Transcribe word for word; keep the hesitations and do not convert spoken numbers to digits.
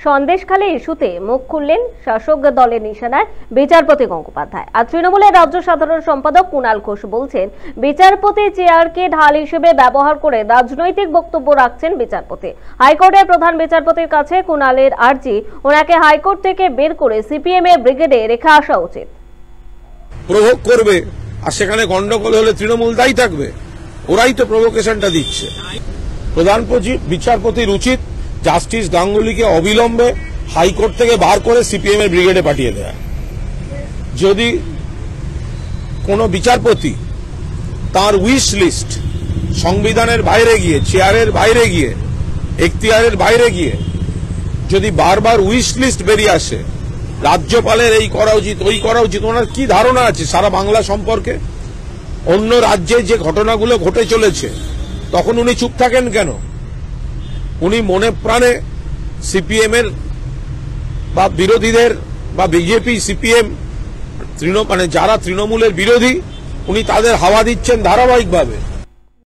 সন্দেশখালী ইস্যুতে মুখ খুললেন শাসক দলের নিশানায় বিচারপতি গঙ্গোপাধ্যায়। আর তৃণমূলের রাজ্য সাধারণ সম্পাদক কুণাল ঘোষ বলছেন, বিচারপতি চেয়ারকে ঢাল হিসেবে ব্যবহার করে রাজনৈতিক বক্তব্য রাখছেন বিচারপতি। হাইকোর্টের প্রধান বিচারপতির কাছে কুণালের আর্জি, ওনাকে হাইকোর্ট থেকে বের করে সিপিএম এর ব্রিগেডে রেখে আসা উচিত। প্রভোগ করবে আর সেখানে গন্ডগোল হলে তৃণমূল দায়ী থাকবে, ওরাই তো প্রভোকেশনটা দিচ্ছে। প্রধান বিচারপতির উচিত জাস্টিস গাঙ্গুলিকে অবিলম্বে হাইকোর্ট থেকে বার করে সিপিএম এর ব্রিগেডে পাঠিয়ে দেয়া। যদি কোন বিচারপতি তার উইশ লিস্ট সংবিধানের বাইরে গিয়ে, চেয়ারের বাইরে গিয়ে, এখতিয়ারের বাইরে গিয়ে যদি বারবার উইশ লিস্ট বেরিয়ে আসে, রাজ্যপালের এই করা উচিত, ওই করা উচিত, ওনার কি ধারণা আছে সারা বাংলা সম্পর্কে? অন্য রাজ্যে যে ঘটনাগুলো ঘটে চলেছে তখন উনি চুপ থাকেন কেন? উনি মনে প্রাণে সিপিএম এর বা বিরোধীদের বা বিজেপি সিপিএম তৃণ মানে যারা তৃণমূলের বিরোধী, উনি তাদের হাওয়া দিচ্ছেন ধারাবাহিকভাবে।